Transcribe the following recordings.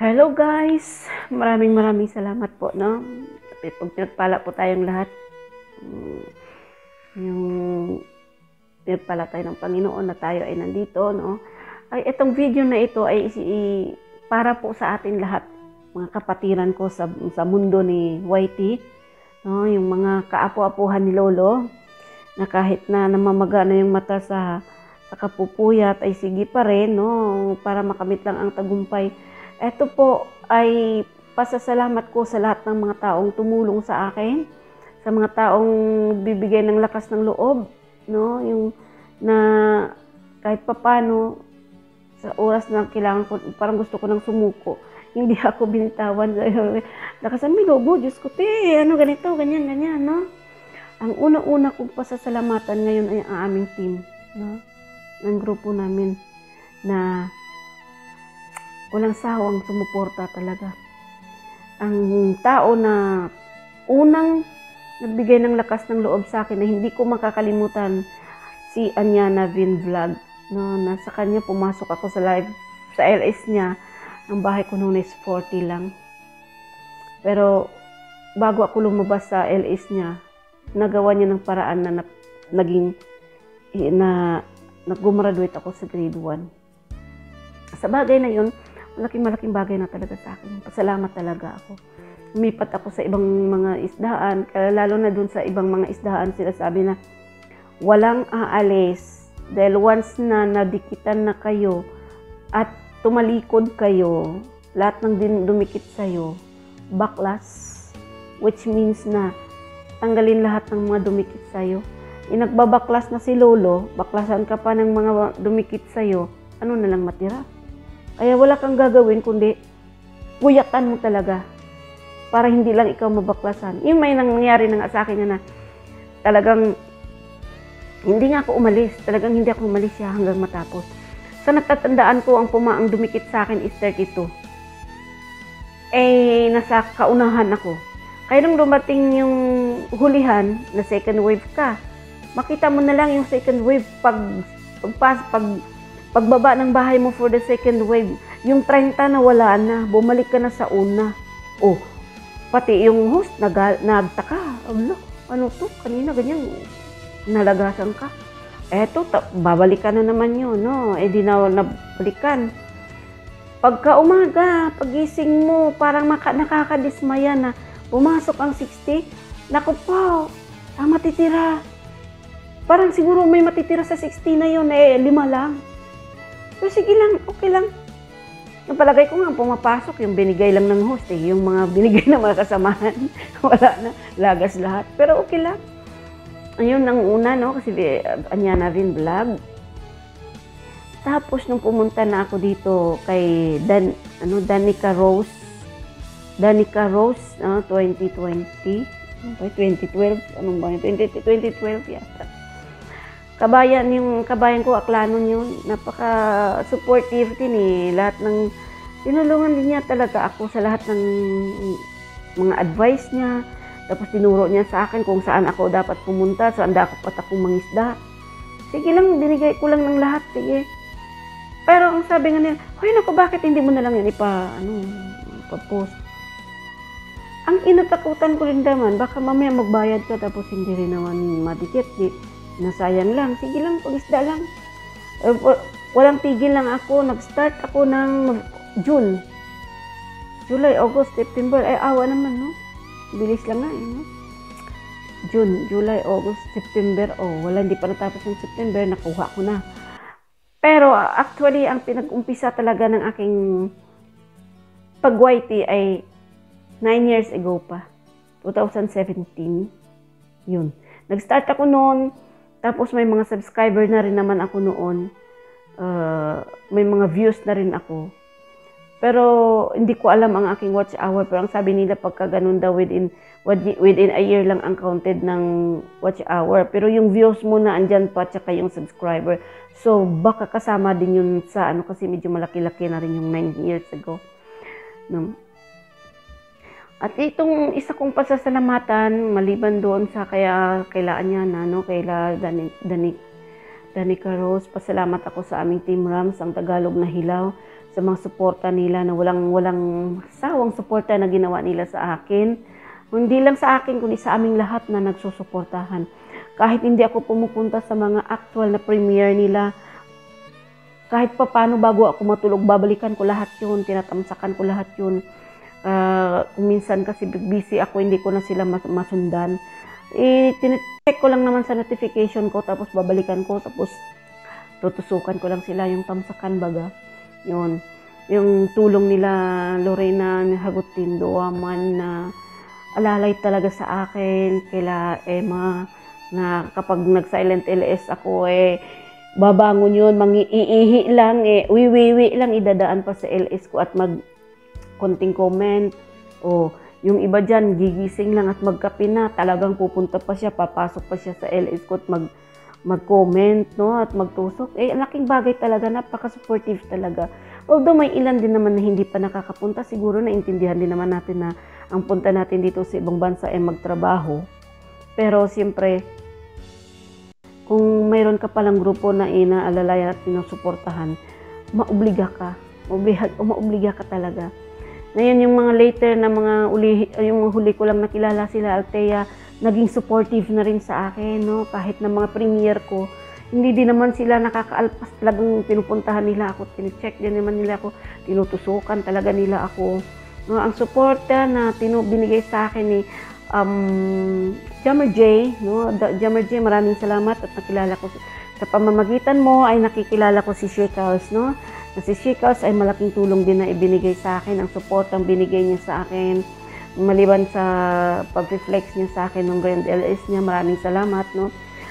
Hello guys! Maraming salamat po, no? Pag pinagpala po tayong lahat, yung pinagpala tayo ng Panginoon na tayo ay nandito, no? Ay, itong video na ito ay para po sa atin lahat, mga kapatiran ko sa mundo ni YT, no? Yung mga kaapu-apuhan ni Lolo, na kahit na namamaga na yung mata sa kapupuyat, ay sige pa rin, no? Para makamit lang ang tagumpay. Ito po ay pasasalamat ko sa lahat ng mga taong tumulong sa akin, sa mga taong bibigay ng lakas ng loob, no? Yung na kahit papano sa oras na kailangan ko, parang gusto ko nang sumuko, hindi ako binitawan. Lakasan mo lobo, Diyos ko, ano ganito, ganyan, no? Ang una-una kong pasasalamatan ngayon ay ang aming team, no? Ng grupo namin na walang sawang sumuporta talaga. Ang tao na unang nagbigay ng lakas ng loob sa akin na hindi ko makakalimutan, si Anyana Vin Vlog. No, nasa kanya pumasok ako sa live sa LS niya. Ang bahay ko noon is 40 lang. Pero bago ako lumabas sa LS niya, nagawa niya ng paraan na nag-graduate ako sa grade 1. Sa bagay na yun, malaking bagay na talaga sa akin. Pasalamat talaga ako. Lumipat ako sa ibang mga isdaan, lalo na dun sa ibang mga isdaan, sila sabi na walang aalis dahil once na nadikitan na kayo at tumalikod kayo, lahat ng dumikit sa'yo, baklas, which means na tanggalin lahat ng mga dumikit sa'yo. Nagbabaklas na si Lolo, baklasan ka pa ng mga dumikit sa'yo, ano na lang matira? Kaya wala kang gagawin kundi puyatan mo talaga para hindi lang ikaw mabaklasan. Yung may nangyari na nga sa akin na talagang hindi nga ako umalis. Talagang hindi ako umalis siya hanggang matapos. Sa natatandaan ko, ang pumaang dumikit sa akin is 32. Nasa kaunahan ako. Kaya nung dumating yung hulihan na second wave ka, makita mo na lang yung second wave pagbaba ng bahay mo for the second wave, yung 30 na wala na, bumalik ka na sa una. Oh, pati yung host, nagtaka. Ano to? Kanina ganyan, nalagasan ka. Eto, babalik ka na naman yun, no? Di na nabalikan. Pagka umaga, pagising mo, parang nakakadismaya na, pumasok ang 60, naku po, matitira. Parang siguro may matitira sa 60 na yun, 5 lang. So, sige lang, okay lang. Yung palagay ko nga, pumapasok yung binigay lang ng host, yung mga binigay ng mga kasamahan. Wala na, lagas lahat. Pero okay lang. Ayun ang una, no? Kasi Anyana Vin Vlog. Tapos, nung pumunta na ako dito kay Danica Rose. Danica Rose, 2020. 2012. Anong ba yun? 2012 yata. Yung kabayan ko, aklanon yun. Napaka-supportive din Lahat ng, tinulungan din niya talaga ako sa lahat ng mga advice niya. Tapos tinuro niya sa akin kung saan ako dapat pumunta, saan dapat akong mangisda. Sige lang, dinigay ko lang ng lahat, sige. Pero ang sabi nga nila, hoy naku, bakit hindi mo na lang yan ipa-post? Ang inatakutan ko rin naman, baka mamaya magbayad ka tapos hindi rin naman madikit, nasayang lang. Sige lang, pag-isda lang. Walang tigil lang ako. Nag-start ako ng June. July, August, September. Awa naman, no? Bilis lang nga, no? June, July, August, September. Hindi pa natapos ng September. Nakuha ko na. Pero actually, ang pinag-umpisa talaga ng aking pag-YT ay 9 years ago pa. 2017. Yun. Nag-start ako noon. Tapos may mga subscriber na rin naman ako noon. May mga views na rin ako. Pero hindi ko alam ang aking watch hour. Pero ang sabi nila pagka ganun daw within a year lang ang counted ng watch hour. Pero yung views mo na andyan pa tsaka yung subscriber. So baka kasama din yun sa kasi medyo malaki-laki na rin yung 9 years ago. No? At itong isa kong pasasalamatan, maliban doon sa kaila Anyana, kaila Danica Rose, pasalamat ako sa aming Team Rams, ang Tagalog na Hilaw, sa mga suporta nila na walang sawang suporta na ginawa nila sa akin. Hindi lang sa akin, kundi sa aming lahat na nagsusuportahan. Kahit hindi ako pumupunta sa mga actual na premiere nila, kahit pa paano bago ako matulog, babalikan ko lahat yun, tinatamsakan ko lahat yun. Kung minsan kasi busy ako, hindi ko na sila masundan. Tinicheck ko lang naman sa notification ko, tapos babalikan ko, tapos tutusukan ko lang sila yung tamsakan baga. Yun. Yung tulong nila Lorena Hagutin Duaman na alalay talaga sa akin, kila Emma, na kapag nag-silent LS ako babangon yun, mangiihi lang, wiwiwi lang, idadaan pa sa LS ko at konting comment. Yung iba dyan, gigising lang at magkape na, talagang pupunta pa siya, papasok pa siya sa LS ko at mag-comment, no, at magtusok. Laking bagay talaga, napaka-supportive talaga. Although may ilan din naman na hindi pa nakakapunta, siguro naintindihan din naman natin na ang punta natin dito sa ibang bansa ay magtrabaho. Pero siyempre, kung mayroon ka palang grupo na inaalalayan at pinusuportahan, maobliga ka talaga. Ngayon yung mga later na yung huli ko lang nakilala sila Althea, naging supportive na rin sa akin, no? Kahit na mga premiere ko, hindi din naman sila nakakaalpas, talagang pinupuntahan nila ako, tine-check din naman nila ako, tinutusukan talaga nila ako. No, ang suporta na binigay sa akin ni Jammer J, no? Jammer J, maraming salamat at nakilala ko sa pamamagitan mo ay nakikilala ko si Shekels, no? Na si Shekels ay malaking tulong din na ibinigay sa akin, ang support ang binigay niya sa akin. Maliban sa pag-reflex niya sa akin ng Grand LS niya, maraming salamat, no?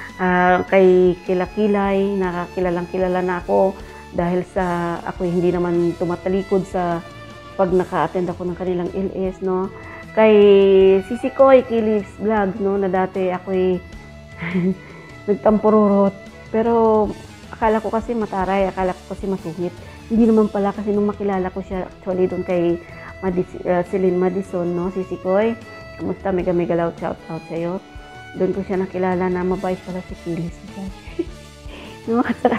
Kay Kilakilay, nakakilalang-kilala na ako dahil sa ako hindi naman tumatalikod sa pag naka-attend ako ng kanilang LS, no? Kay Sisi Koy, Kilis Vlog, no, na dati ako'y nagtampururot. Pero akala ko kasi mataray, akala ko kasi masungit. Hindi naman pala kasi nung makilala ko siya actually doon kay Celine Madison, no, Sisi Koy. Kamusta? Mega loud shout out sa iyo. Doon ko siya nakilala na mabait pala si Kilis. No, at saka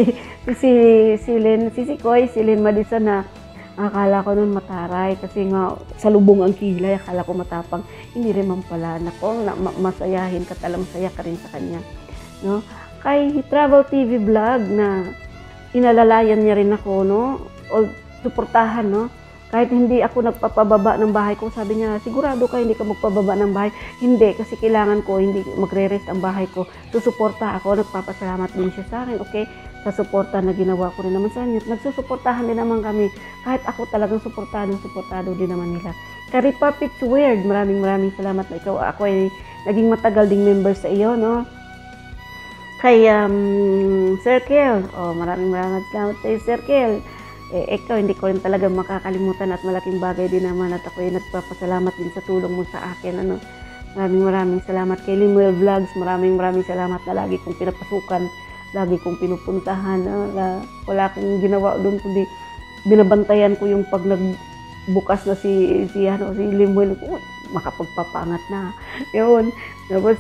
Sisi Koy, Celine Madison na akala ko nun mataray kasi nga sa lubong ang kilay, akala ko matapang. Hindi rin man pala. Nako, masayahin ka talagang, masaya ka rin sa kanya. No? Kay Travel TV Vlog na inalalayan niya rin ako, no? O suportahan, no? Kahit hindi ako nagpapababa ng bahay ko, sabi niya, sigurado ka hindi ka magpababa ng bahay. Hindi, kasi kailangan ko, hindi magre-rest ang bahay ko. Susuporta ako, nagpapasalamat din siya sa akin, okay? Sa suporta na ginawa ko rin naman sa kanya. Nagsusuportahan din naman kami. Kahit ako talagang suportado din naman nila. Kay Republic Weird, maraming salamat na ikaw. Ako ay naging matagal ding member sa iyo, no? Kay Circle, maraming salamat sa Circle. Ikaw, hindi ko rin talaga makakalimutan at malaking bagay din naman at ako ay nagpapasalamat din sa tulong mo sa akin. Ano? Maraming salamat kay Limuel Vlogs. Maraming salamat na lagi kong pinapasukan, lagi kong pinupuntahan. Wala akong ginawa doon kundi binabantayan ko yung pag nagbukas na si Limuel. Makapagpapangat na. Yun. Tapos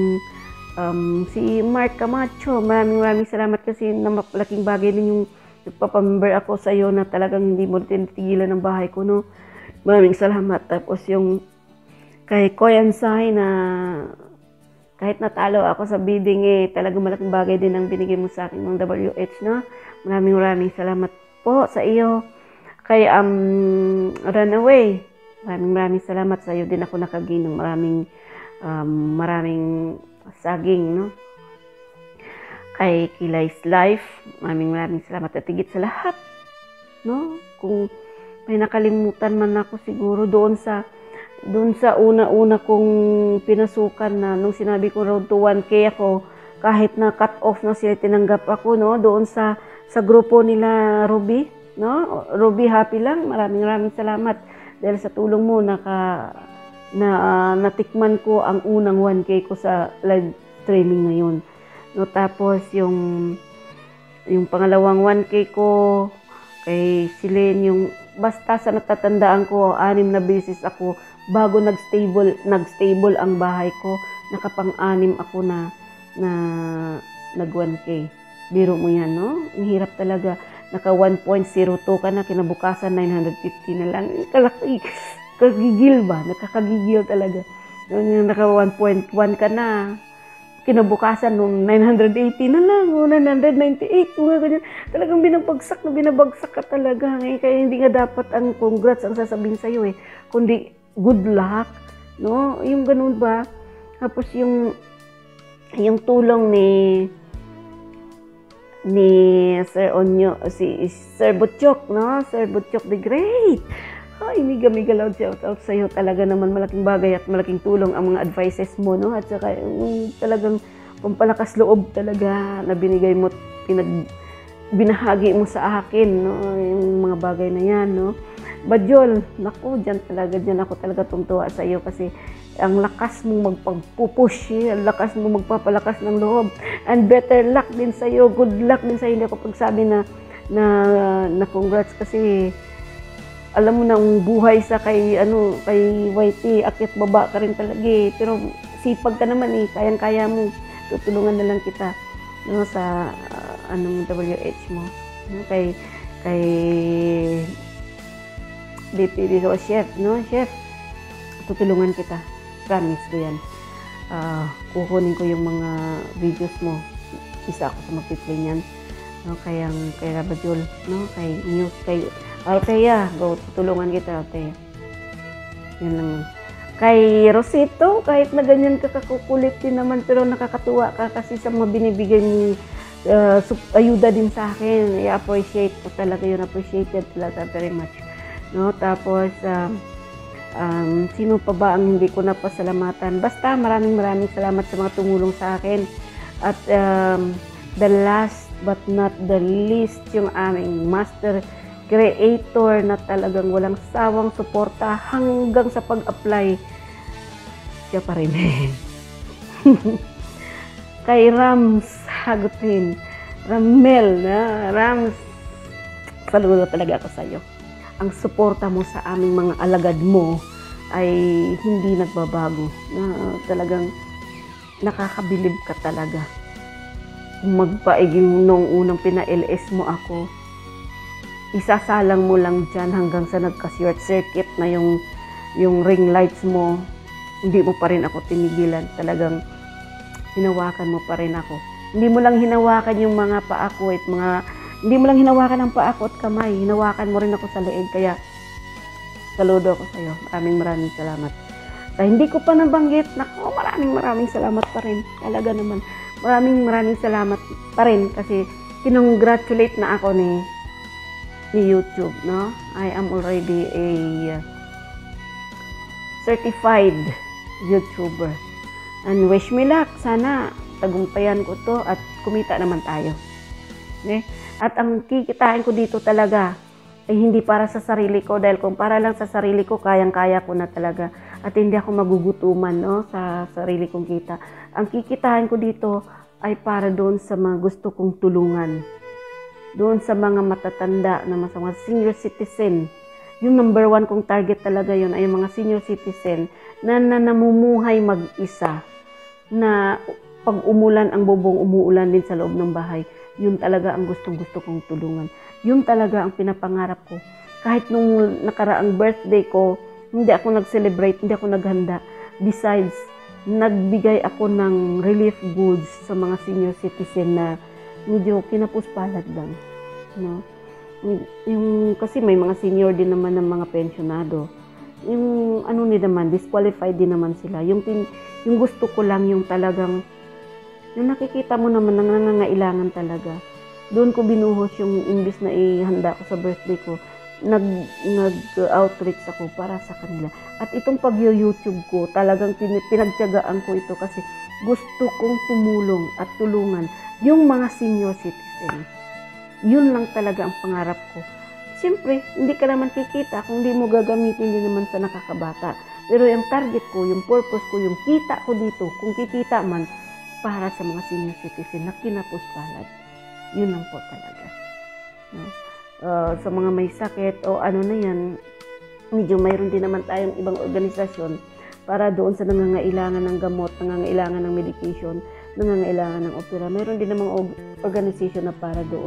si Mark Camacho, maraming salamat kasi malaking bagay din yung nagpapamember ako sa iyo na talagang hindi mo tinitigilan ng bahay ko, no? Maraming salamat. Tapos yung kay Koyansay na kahit natalo ako sa bidding, talagang malaking bagay din ang binigay mo sa akin ng WH, no? Maraming salamat po sa iyo. Kay Runaway, maraming salamat sa iyo din ako nakagin ng maraming saging, no? Kay Kilay's Life, maraming salamat at higit sa lahat, no? Kung may nakalimutan man ako siguro doon sa una-una kong pinasukan na nung sinabi ko road to 1K ako, kahit na cut off na sila, tinanggap ako, no? Doon sa grupo nila Ruby, no? Ruby, happy lang. Maraming salamat dahil sa tulong mo natikman ko ang unang 1K ko sa live streaming ngayon. No, tapos yung pangalawang 1K ko kay Celine, yung basta sa natatandaan ko, 6 na beses ako bago nag-stable ang bahay ko, nakapang-6 ako na nag 1K. Biro mo yan, no? Ang hirap talaga. naka 1.02 ka na, kinabukasan 950 na lang. Kagigil ba? Nakakagigil talaga. Naka 1.1 ka na, kinabukasan nung 980 na lang, o 998, mga ganyan. Talagang binabagsak ka talaga. Kaya hindi nga dapat ang congrats ang sasabihin sa'yo kundi good luck, no? Yung ganun ba? Tapos yung tulong ni Sir Onyo, si Sir Butchok, no? Sir Butchok the Great. Ay, miga loud shout out sa'yo. Talaga naman malaking bagay at malaking tulong ang mga advices mo, no? At saka yung talagang pampalakas loob talaga na binigay mo, binahagi mo sa akin, no? Yung mga bagay na yan, no? Bajol, naku, dyan ako talaga tungtuwa sa iyo kasi ang lakas mong magpagpupush, ang lakas mong magpapalakas ng loob. And better luck din sa iyo, good luck din sa iyo. Hindi ako pagsabi na congrats kasi alam mo na ang buhay sa kay YT, akyat baba ka rin talaga pero sipag ka naman kayang-kaya mo, tutulungan na lang kita, no, sa WH mo, no, kay DP o chef, no, chef, tutulungan kita, promise ko yan. Kukunin ko yung mga videos mo, isa ako sa magpiplay niyan, no, kaya Bajol, no, kay news, kay Althea, go, tutulungan kita, Althea. Yun lang. Kay Rosito, kahit na ganyan ka kakukulit din naman, pero nakakatuwa ka kasi sa mga binibigay mo ayuda din sa akin. I-appreciate ko talaga yun. Appreciated talaga very much. No? Tapos, sino pa ba ang hindi ko napasalamatan? Basta maraming salamat sa mga tumulong sa akin. At the last but not the least, yung aming master creator na talagang walang sawang suporta hanggang sa pag-apply. Siya pa rin. Kay Rams Hagutin, Rams, saludo talaga ako sa iyo. Ang suporta mo sa aming mga alagad mo ay hindi nagbabago. Talagang nakakabilib ka talaga. Magpaiging nung unang pina-LS mo ako, isasalang mo lang dyan hanggang sa nagka-short circuit na yung ring lights mo, hindi mo pa rin ako tinigilan. Talagang hinawakan mo pa rin ako. Hindi mo lang hinawakan yung mga paa ko hindi mo lang hinawakan ang paa ko at kamay. Hinawakan mo rin ako sa leeg. Kaya, saludo ako sa iyo. Maraming salamat. Sa hindi ko pa nabanggit, naku, maraming salamat pa rin. Talaga naman. Maraming salamat pa rin kasi kinongratulate na ako ni YouTube, no? I am already a certified YouTuber. And wish me luck. Sana tagumpayan ko to at kumita naman tayo. Okay? At ang kikitain ko dito talaga ay hindi para sa sarili ko, dahil kung para lang sa sarili ko, kayang-kaya ko na talaga. At hindi ako magugutuman, no, sa sarili kong kita. Ang kikitain ko dito ay para doon sa mga gusto kong tulungan. Doon sa mga matatanda na mga senior citizen. Yung number 1 kong target talaga yun ay mga senior citizen na namumuhay mag-isa. Na pag umulan, ang bubong umuulan din sa loob ng bahay. Yun talaga ang gustong-gusto kong tulungan. Yun talaga ang pinapangarap ko. Kahit nung nakaraang birthday ko, hindi ako nag-celebrate, hindi ako naghanda. Besides, nagbigay ako ng relief goods sa mga senior citizen na medyo kinapuspalad lang. No? Kasi may mga senior din naman ng mga pensionado. Yung naman, disqualified din naman sila. Yung gusto ko lang yung talagang, yung nakikita mo naman na nangangailangan talaga. Doon ko binuhos yung imbis na ihanda ko sa birthday ko, nag-outreach ako para sa kanila. At itong pag-YouTube ko, talagang pinagtiyagaan ko ito kasi gusto kong tumulong at tulungan yung mga senior citizens. Yun lang talaga ang pangarap ko. Siyempre, hindi ka naman kikita kung hindi mo gagamitin din naman sa nakakabata. Pero yung target ko, yung purpose ko, yung kita ko dito, kung kikita man, para sa mga senior citizen na kinapuspalad. Yun lang po talaga. No? Sa mga may sakit o ano na yan, medyo mayroon din naman tayong ibang organisasyon para doon sa nangangailangan ng gamot, nangangailangan ng medication, nangangailangan ng opera. Mayroon din namang organisasyon na para doon.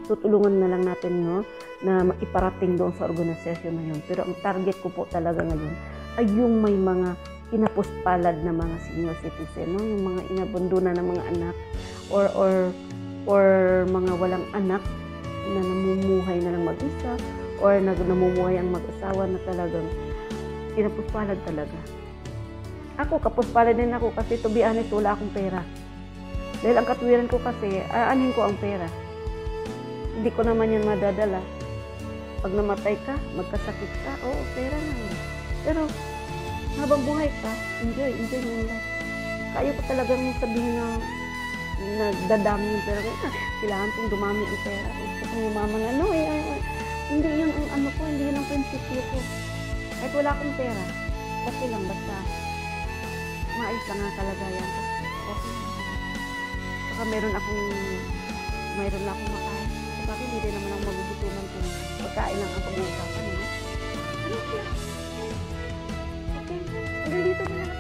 tutulungan na lang natin, no, na iparating doon sa organisasyon na yun. Pero ang target ko po talaga ngayon ay yung may mga inapuspalad na mga senior citizen, no, yung mga inabandona ng mga anak or mga walang anak na namumuhay na lang mag-isa or namumuhay ang mag-asawa na talagang inapuspalad talaga. Ako, kapuspalad din ako kasi to be honest, wala akong pera. Dahil ang katwiran ko kasi, aanhin ko ang pera. Hindi ko naman yan madadala. Pag namatay ka, magkasakit ka, oo, pera na. Pero, habang buhay ka, enjoy mo lang. Kaya ko talagang sabihin na dadami yung pera. Kailangan kong dumami ang pera. Gusto kong yumaman na, no, hindi yun ang ano ko, hindi yun ang prinsipyo ko. Kahit wala akong pera, okay lang, basta maayos lang ang kalagayan ko. Okay lang. Saka meron akong makain. Saka hindi rin naman ako magugutuman kung pagkain lang ang pag-uusapan. Ano kaya? Okay. Hanggang dito na lahat.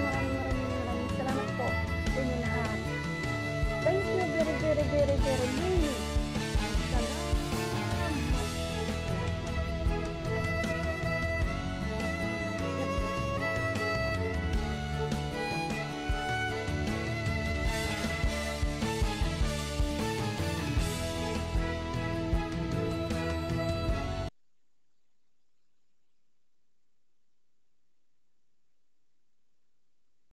Maraming salamat po sa inyo lahat. Thank you very, very, very, very much.